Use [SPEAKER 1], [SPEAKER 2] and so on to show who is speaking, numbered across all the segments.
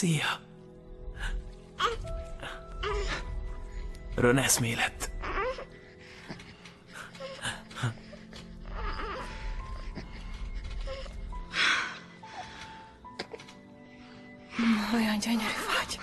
[SPEAKER 1] Szia! Ron eszmélet.
[SPEAKER 2] Olyan gyönyörű vagy.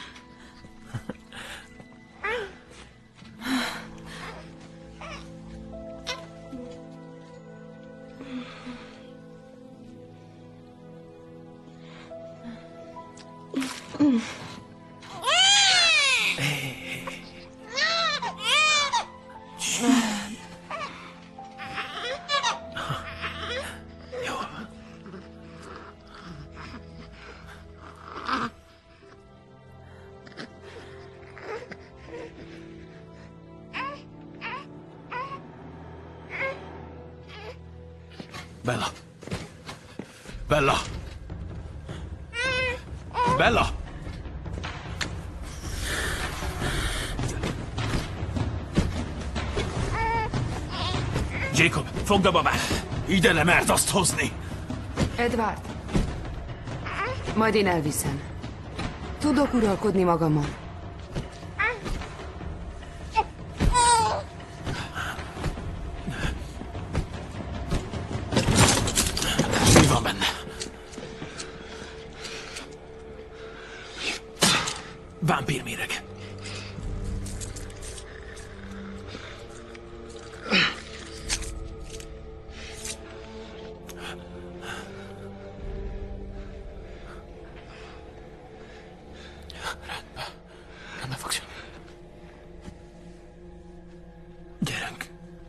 [SPEAKER 1] Bella! Bella! Bella! Jacob, fogd a babát! Ide nem mert azt hozni!
[SPEAKER 2] Edward! Majd én elviszem. Tudok uralkodni magamon.
[SPEAKER 1] Mi van benne? Vámpírméreg. Rendben fogsz jönni. Gyerünk.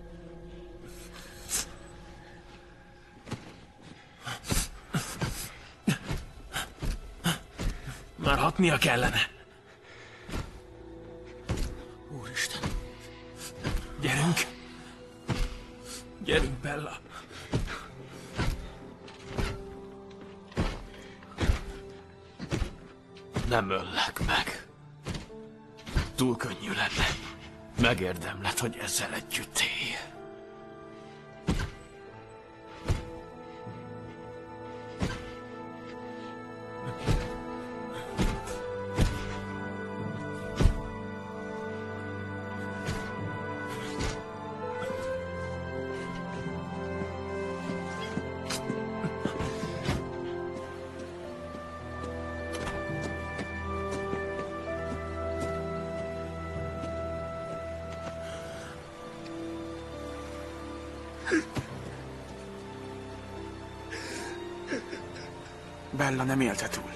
[SPEAKER 1] Már hatnia kellene. Úristen. Gyerünk. Gyerünk, Bella. Nem öllek meg. Túl könnyű lenne. Megérdemled, hogy ezzel együtt élj.
[SPEAKER 3] Bella nem élte túl.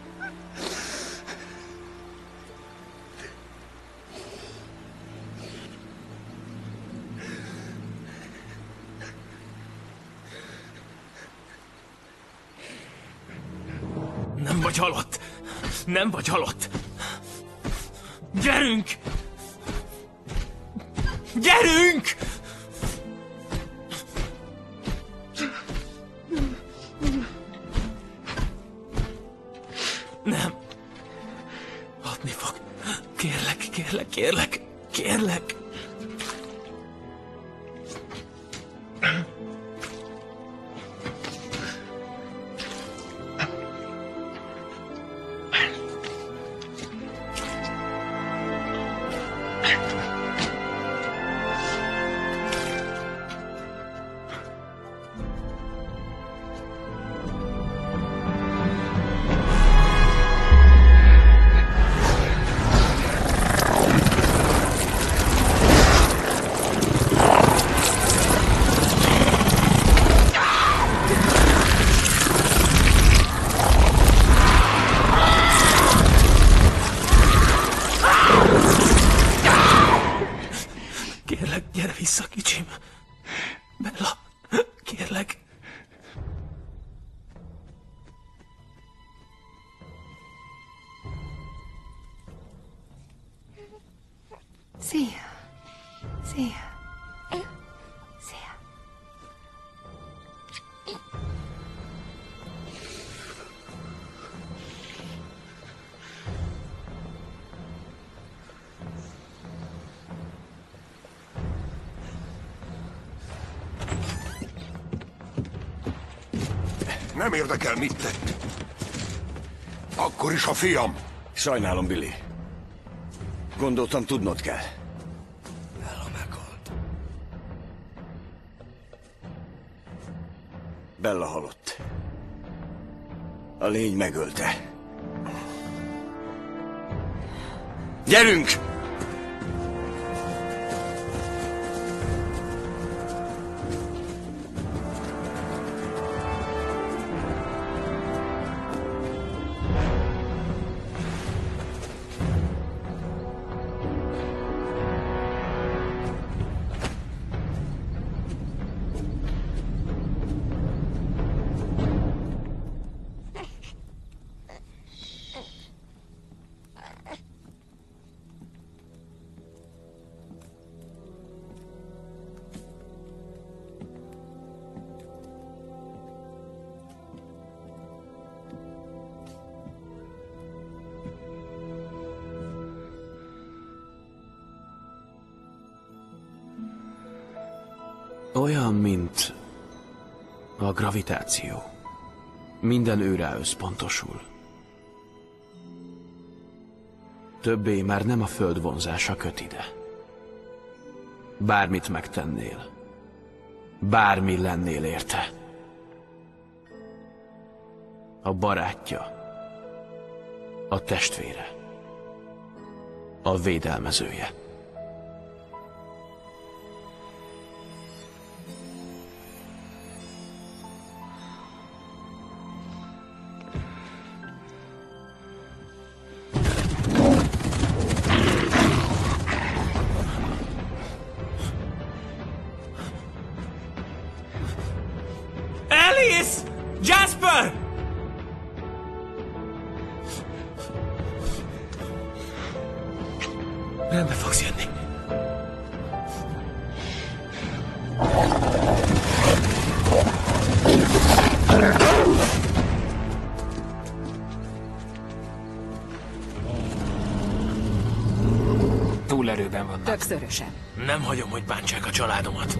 [SPEAKER 1] Nem vagy halott! Nem vagy halott! Gyerünk! Gyerünk! Nem. Hatni fog. Kérlek, kérlek, kérlek, kérlek. Kérlek, gyere vissza, kicsim. Bella, kérlek.
[SPEAKER 2] Szia. Szia. Szia.
[SPEAKER 4] Nem érdekel, mit tett.
[SPEAKER 3] Akkor is a fiam.
[SPEAKER 4] Sajnálom, Billy. Gondoltam, tudnod kell. Bella meghalt. Bella halott. A lény megölte. Gyerünk!
[SPEAKER 1] Olyan, mint a gravitáció. Minden őrá összpontosul. Többé már nem a föld vonzása köt ide. Bármit megtennél, bármi lennél érte. A barátja, a testvére, a védelmezője. Alice! Jasper! Rendbe fogsz jönni. Túlerőben vannak.
[SPEAKER 2] Többszörösen.
[SPEAKER 1] Nem hagyom, hogy bántsák a családomat.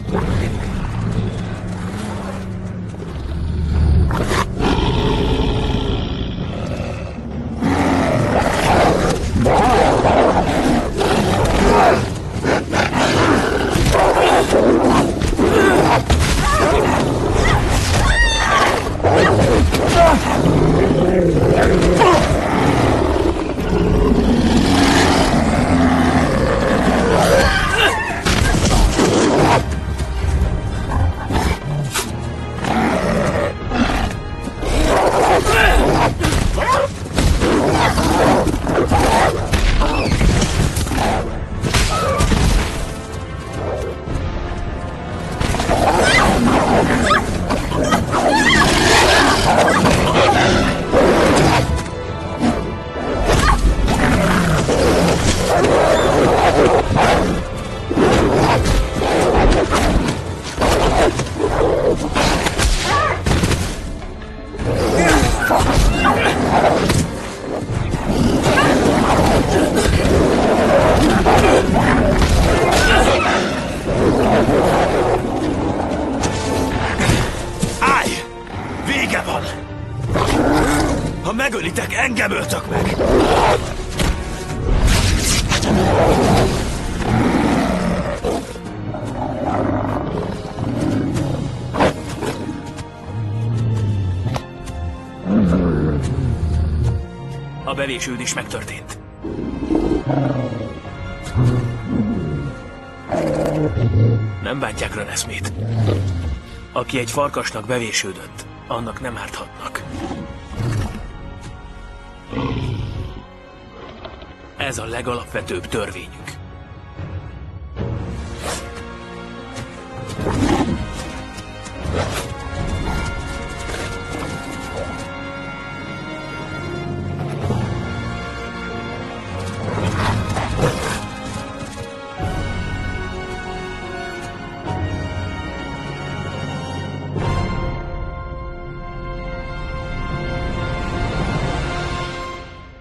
[SPEAKER 1] Állj! Vége van! Ha megölitek, engem öltök meg! A bevésőd is megtörtént. Nem bántják Renesmét. Aki egy farkasnak bevésődött, annak nem árthatnak. Ez a legalapvetőbb törvényünk.